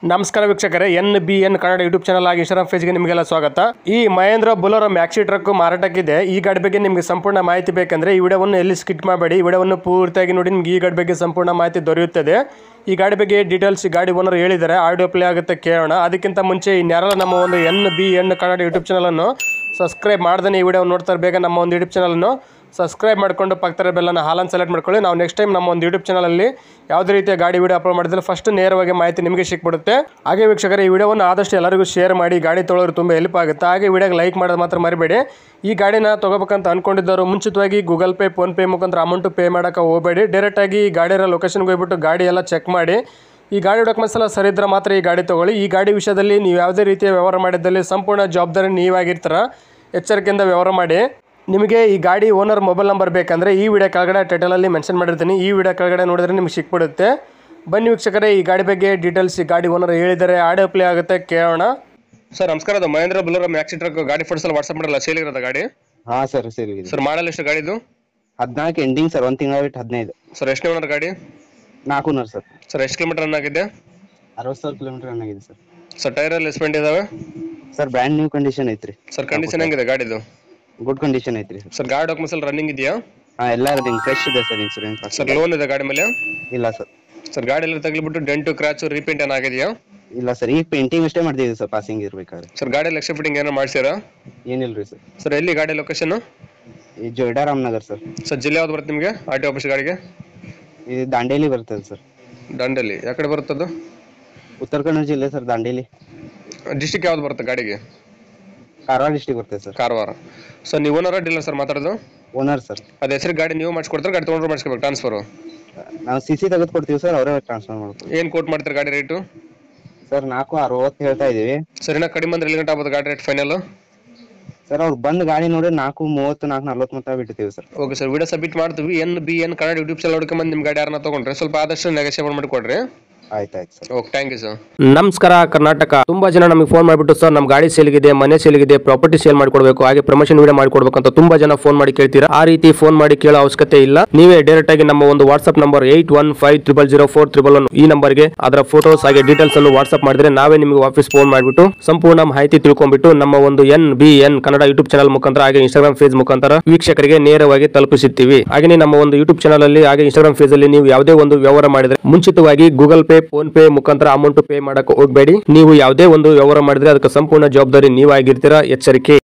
ನಮಸ್ಕಾರ ವೀಕ್ಷಕರೇ, NBN Kannada YouTube channel ಆಗಿ ಇನ್ಸ್ಟಾಗ್ರಾಮ್ ಪೇಜ್ಗೆ ನಿಮಗೆಲ್ಲ ಸ್ವಾಗತ. ಈ ಮಹೇಂದ್ರ ಬೊಲೆರೋ ಮ್ಯಾಕ್ಸಿ ಟ್ರಕ್ ಮಾರಾಟಕ್ಕಿದೆ. ಈ ಗಾಡಿ ಬಗ್ಗೆ ನಿಮಗೆ ಸಂಪೂರ್ಣ ಮಾಹಿತಿ ಬೇಕಂದ್ರೆ ಈ ವಿಡಿಯೋವನ್ನು ಎಲ್ಲಿ ಸ್ಕಿಪ್ ಮಾಡಬೇಡಿ, ಈ ವಿಡಿಯೋವನ್ನು ಪೂರ್ತಿಯಾಗಿ ನೋಡಿ. ನಿಮಗೆ ಈ ಗಾಡಿ ಬಗ್ಗೆ ಸಂಪೂರ್ಣ ಮಾಹಿತಿ ದೊರೆಯುತ್ತದೆ. ಈ ಗಾಡಿ ಬಗ್ಗೆ ಡೀಟೇಲ್ಸ್ ಗಾಡಿ ಓನರ್ ಹೇಳಿದ್ದಾರೆ, ಆಡಿಯೋ ಪ್ಲೇ ಆಗುತ್ತೆ, ಕೇಳೋಣ. ಅದಕ್ಕಿಂತ ಮುಂಚೆ ಇನ್ಯಾರಲ್ಲ ನಮ್ಮ ಒಂದು NBN ಕನ್ನಡ ಯೂಟ್ಯೂಬ್ ಚಾನಲನ್ನು ಸಬ್ಸ್ಕ್ರೈಬ್ ಮಾಡ್ದೇ ಈ ವಿಡಿಯೋ ನೋಡ್ತಾರೆ, ಬೇಗ ನಮ್ಮ ಒಂದು ಯೂಟ್ಯೂಬ್ ಚಾನಲನ್ನು ಸಬ್ಸ್ಕ್ರೈಬ್ ಮಾಡಿಕೊಂಡು ಪಕ್ಕದ ಬೆಲ್ಲನ್ನು ಹಾಲನ್ನು ಸೆಲೆಕ್ಟ್ ಮಾಡ್ಕೊಳ್ಳಿ. ನಾವು ನೆಕ್ಸ್ಟ್ ಟೈಮ್ ನಮ್ಮ ಒಂದು ಯೂಟ್ಯೂಬ್ ಚಾನಲಲ್ಲಿ ಯಾವುದೇ ರೀತಿಯ ಗಾಡಿ ವಿಡಿಯೋ ಅಪ್ಲೋಡ್ ಮಾಡಿದ್ರೆ ಫಸ್ಟ್ ನೇರವಾಗಿ ಮಾಹಿತಿ ನಿಮಗೆ ಸಿಕ್ಬಿಡುತ್ತೆ. ಹಾಗೆ ವೀಕ್ಷಕರೇ, ಈ ವಿಡಿಯೋವನ್ನು ಆದಷ್ಟು ಎಲ್ಲರಿಗೂ ಶೇರ್ ಮಾಡಿ, ಗಾಡಿ ತೊಗೊಳ್ಳೋರು ತುಂಬ ಹೆಲ್ಪ್ ಆಗುತ್ತೆ. ಹಾಗೆ ವಿಡಿಯೋಗೆ ಲೈಕ್ ಮಾಡೋದು ಮಾತ್ರ ಮರಿಬೇಡಿ. ಈ ಗಾಡಿನ ತೊಗೋಬೇಕಂತ ಅಂದ್ಕೊಂಡಿದ್ದವರು ಮುಂಚಿತವಾಗಿ ಗೂಗಲ್ ಪೇ, ಫೋನ್ಪೇ ಮುಖಾಂತರ ಅಮೌಂಟು ಪೇ ಮಾಡೋಕ್ಕೆ ಹೋಗಬೇಡಿ. ಡೈರೆಕ್ಟಾಗಿ ಈ ಗಾಡಿಯ ಲೊಕೇಶನ್ಗೆ ಹೋಗ್ಬಿಟ್ಟು ಗಾಡಿ ಎಲ್ಲ ಚೆಕ್ ಮಾಡಿ, ಈ ಗಾಡಿ ಡಾಕ್ಯುಮೆಂಟ್ಸ್ ಎಲ್ಲ ಸರಿ ಇದ್ದರೆ ಮಾತ್ರ ಈ ಗಾಡಿ ತೊಗೊಳ್ಳಿ. ಈ ಗಾಡಿ ವಿಷಯದಲ್ಲಿ ನೀವು ಯಾವುದೇ ರೀತಿಯ ವ್ಯವಹಾರ ಮಾಡಿದ್ದಲ್ಲಿ ಸಂಪೂರ್ಣ ಜವಾಬ್ದಾರಿ ನೀವಾಗಿರ್ತೀರ, ಎಚ್ಚರಿಕೆಯಿಂದ ವ್ಯವಹಾರ ಮಾಡಿ. ನಿಮಗೆ ಈ ಗಾಡಿ ಓನರ್ ಮೊಬೈಲ್ ನಂಬರ್ ಬೇಕಂದರೆ ಈ ವಿಡಿಯೋ ಕೆಳಗಡೆ ಟೈಟಲಲ್ಲಿ ಮೆನ್ಷನ್ ಮಾಡಿರ್ತೀನಿ, ಈ ವಿಡಿಯೋ ಕೆಳಗಡೆ ನೋಡಿದ್ರೆ ನಿಮ್ಗೆ ಸಿಕ್ಬಿಡುತ್ತೆ. ಬನ್ನಿ ವೀಕ್ಷಕರೇ, ಈ ಗಾಡಿ ಬಗ್ಗೆ ಡೀಟೇಲ್ಸ್ ಈ ಗಾಡಿ ಓನರ್ ಹೇಳಿದ್ದಾರೆ, ಆಡಿಯೋ ಪ್ಲೇ ಆಗುತ್ತೆ, ಕೇಳೋಣ. ಸರ್ ನಮಸ್ಕಾರ, ಅದು ಮಹೇಂದ್ರ ಬೊಲೆರೋ ಮ್ಯಾಕ್ಸಿ ಟ್ರಕ್ ಗಾಡಿ ಫೋಟೋಸ್ ಎಲ್ಲ ವಾಟ್ಸಪ್ ಮಾಡಲ್ಲ, ಸೇಲ್ ಇರೋದ ಗಾಡಿ? ಹಾ ಸರ್, ಸೇಲ್ ಇದೆ ಸರ್. ಮಾಡಲ್ ಎಷ್ಟು ಗಾಡಿದು? 14 ಎಂಡಿಂಗ್ ಸರ್, 1 ತಿಂಗಳ ಬಿಟ್ಟು 15. ಸರ್ ಎಷ್ಟು ಓನರ್ ಗಾಡಿ? 4 ಓನರ್ ಸರ್. ಸರ್ ಎಷ್ಟು ಕಿಲೋಮೀಟರ್ ರನ್ ಆಗಿದೆ? 60,000 ಕಿಲೋಮೀಟರ್ ರನ್ ಆಗಿದೆ ಸರ್. ಸರ್ ಟೈರ್ ಎಲ್ಲ ಸ್ಪೆಂಡ್ ಇದಾವೆ? ಸರ್ ಬ್ರ್ಯಾಂಡ್ ನ್ಯೂ ಕಂಡೀಷನ್ ಐತ್ರಿ. ಸರ್ ಕಂಡೀಷನ್ ಹೆಂಗಿದೆ ಗಾಡಿದು? ಗುಡ್ ಕಂಡೀಷನ್ ಐತ್ರಿ ಸರ್. ಗಾಡಿ ಡಾಕ್ಯುಮೆಂಟ್ಸ್ ಎಲ್ಲ ರನ್ನಿಂಗ್ ಇದೆಯಾ? ಹಾ, ಎಲ್ಲ ರನ್ನಿಂಗ್ ಫ್ರೆಶ್ ಇದೆ ಸರ್. ಇನ್ಶೂರೆನ್ಸ್ ಸರ್ ಲೋನ್ ಇದೆ ಗಾಡಿ ಮೇಲೆ? ಇಲ್ಲ ಸರ್. ಸರ್ ಗಾಡಿ ಎಲ್ಲ ತಗ್ಲಿಬಿಟ್ಟು ಡೆಂಟು ಕ್ರಾಚು ರೀಪೇಂಟ್ ಏನಾಗಿದೆಯಾ? ಇಲ್ಲ ಸರ್, ಈಗ ಪೇಂಟಿಂಗ್ ಅಷ್ಟೇ ಮಾಡ್ತಿದ್ದೀವಿ ಸರ್, ಪಾಸಿಂಗ್ ಇರ್ಬೇಕಾದ್ರೆ. ಸರ್ ಗಾಡಿ ಲಕ್ಷ ಫಿಟ್ಟಿಂಗ್ ಏನೋ ಮಾಡ್ತೀರಾ? ಏನಿಲ್ರಿ ಸರ್. ಸರ್ ಎಲ್ಲಿ ಗಾಡಿ ಲೊಕೇಶನ್? ಈ ಜೊಯ್ಡಾ ರಾಮನಗರ್ ಸರ್. ಸರ್ ಜಿಲ್ಲೆ ಯಾವ್ದು ಬರುತ್ತೆ ನಿಮಗೆ RTO ಆಫೀಸ್ ಗಾಡಿಗೆ? ಇದು ದಾಂಡೇಲಿ ಬರ್ತದೆ ಸರ್. ದಾಂಡೇಲಿ ಯಾವ ಕಡೆ ಬರುತ್ತದು? ಉತ್ತರ ಕನ್ನಡ ಜಿಲ್ಲೆ ಸರ್, ದಾಂಡೇಲಿ. ಡಿಸ್ಟಿಕ್ ಯಾವ್ದು ಬರುತ್ತೆ ಗಾಡಿಗೆ? ಕಾರವಾರ ಡಿಸ್ಟಿಕ್ ಬರ್ತದೆ ಸರ್. ಕಾರವಾರ. ಸರ್ ನೀವು ಓನರ್ ಡೀಲರ್ ಸರ್ ಮಾತಾಡೋದು? Owner sir. ಅದೇ ಹೆಸರು ಗಾಡಿ ನೀವು ಮಾಡಿಸ್ಕೊಡ್ತಾರೆ, ಗಾಡಿ ತೊಗೊಂಡ್ರೆ ಮಾಡಿಸ್ಕೋಬೇಕು ಟ್ರಾನ್ಸ್ಫರು? ನಾವು CC ತೆಗೆದು ಕೊಡ್ತೀವಿ ಸರ್, ಅವರೇ ಟ್ರಾನ್ಸ್ಫರ್ ಮಾಡ್ತೀವಿ. ಏನು ಕೋಟ್ ಮಾಡ್ತಾರೆ ಗಾಡಿ ರೇಟು? ಸರ್ 460 ಹೇಳ್ತಾ ಇದೀವಿ. ಸರ್ ಇನ್ನೂ ಕಡಿಮೆ ಅಂದ್ರೆ ಎಲ್ಲಿ ಗಂಟೆ ಆಗ್ಬೋದು ಗಾಡಿ ರೇಟ್ ಫೈನಲ್? ಸರ್ ಅವ್ರು ಬಂದು ಗಾಡಿ ನೋಡಿ 430, 440 ಮಟ್ಟ ಬಿಟ್ಟಿದ್ದೀವಿ sir. Okay sir, video submit ಮಾಡ್ತೀವಿ. NBN ಕನ್ನಡ ಯೂಟ್ಯೂಬ್ ಚಾನಲ್ ಹುಡ್ಕೊಂಬಂದು ನಿಮ್ಮ ಗಾಡಿ ಯಾರನ್ನ ತೊಗೊಂಡ್ರೆ ಸ್ವಲ್ಪ ಆದಷ್ಟು ನೆಗೋಷಿಯೇಟ್ ಮಾಡಿ ಕೊಡ್ರಿ. ಆಯ್ತಾಯ್ತು sir. Okay, thank you sir. ನಮಸ್ಕಾರ ಕರ್ನಾಟಕ. ತುಂಬಾ ಜನ ನಮಗೆ ಫೋನ್ ಮಾಡಿಬಿಟ್ಟು ಸರ್ ನಮ್ಮ ಗಾಡಿ ಸೇಲ್ಗಿದೆ, ಮನೆ ಸೇಲ್ಗಿದೆ, ಪ್ರಾಪರ್ಟಿ ಸೇಲ್ ಮಾಡಿಕೊಡ್ಬೇಕು, ಹಾಗೆ ಪ್ರಮೋಷನ್ ವಿಡಿಯೋ ಮಾಡಿಕೊಡ್ಬೇಕು ಅಂತ ತುಂಬಾ ಜನ ಫೋನ್ ಮಾಡಿ ಕೇಳ್ತೀರಾ. ಆ ರೀತಿ ಫೋನ್ ಮಾಡಿ ಕೇಳೋ ಅವಶ್ಯಕತೆ ಇಲ್ಲ. ನೀವೇ ಡೈರೆಕ್ಟ್ ಆಗಿ ನಮ್ಮ ಒಂದು ವಾಟ್ಸ್ಆಪ್ ನಂಬರ್ 81500411 ಈ ನಂಬರ್ಗೆ ಅದರ ಫೋಟೋಸ್ ಹಾಗೆ ಡೀಟೇಲ್ಸ್ ಅನ್ನು ವಾಟ್ಸ್ಆಪ್ ಮಾಡಿದ್ರೆ ನಾವೇ ನಿಮಗೆ ವಾಪಸ್ ಫೋನ್ ಮಾಡಿಬಿಟ್ಟು ಸಂಪೂರ್ಣ ಮಾಹಿತಿ ತಿಳ್ಕೊಂಡ್ಬಿಟ್ಟು ನಮ್ಮ ಒಂದು NBN ಕನ್ನಡ ಯೂಟ್ಯೂಬ್ ಚಾನಲ್ ಮುಖಾಂತರ ಹಾಗೆ ಇನ್ಸ್ಟಾಗ್ರಾಮ್ ಪೇಜ್ ಮುಖಾಂತರ ವೀಕ್ಷಕರಿಗೆ ನೇರವಾಗಿ ತಲುಪಿಸುತ್ತೀವಿ. ಹಾಗೆ ನಮ್ಮ ಒಂದು ಯೂಟ್ಯೂಬ್ ಚಾನಲ್ ಅಲ್ಲಿ ಹಾಗೆ ಇನ್ಸ್ಟಾಗ್ರಾಮ್ ಪೇಜ್ ಅಲ್ಲಿ ನೀವು ಯಾವುದೇ ಒಂದು ವ್ಯವಹಾರ ಮಾಡಿದ್ರೆ ಮುಂಚಿತವಾಗಿ ಗೂಗಲ್ ಪೇ, ಫೋನ್ ಪೇ ಮುಖಾಂತರ ಅಮೌಂಟ್ ಪೇ ಮಾಡಕ್ಕೆ ಹೋಗಬೇಡಿ. ನೀವು ಯಾವುದೇ ಒಂದು ವ್ಯವಹಾರ ಮಾಡಿದ್ರೆ ಅದಕ್ಕೆ ಸಂಪೂರ್ಣ ಜವಾಬ್ದಾರಿ ನೀವಾಗಿರ್ತೀರಾ, ಎಚ್ಚರಿಕೆ.